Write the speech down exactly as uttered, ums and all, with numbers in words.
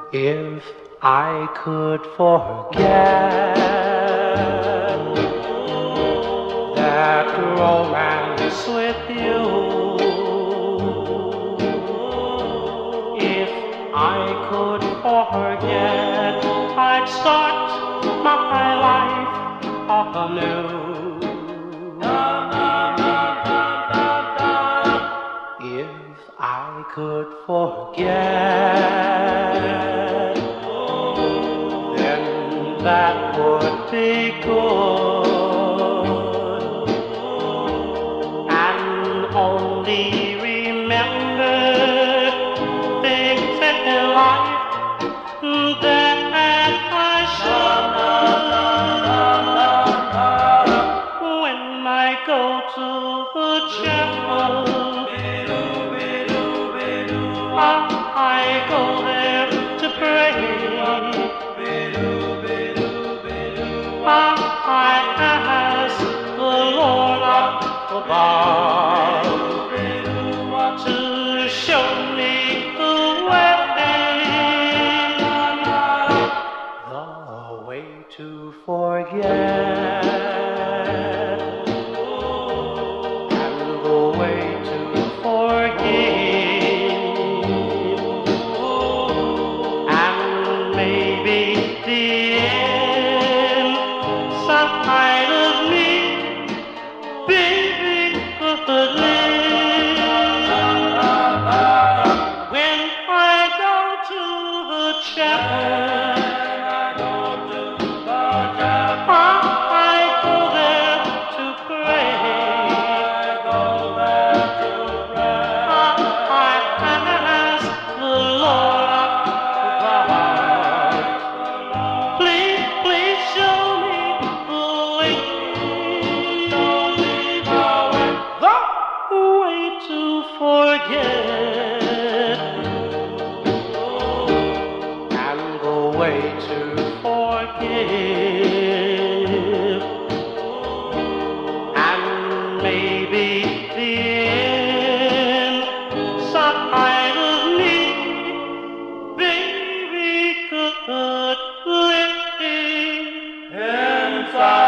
If I could forget that romance with you, if I could forget, I'd start my life anew. If I could forget, then that would be good, and only remember things in life that I should. When I go to the chapel, I go there to pray. I ask the Lord up above to show me the way, the way to forget, and the way to forgive, and maybe the end side of me, baby, could live. When I go to the chapel, I go there to pray. I ask the Lord above, please, please show me the way, the way to forget, and the way to forgive, and maybe the end side of me, baby, could live inside.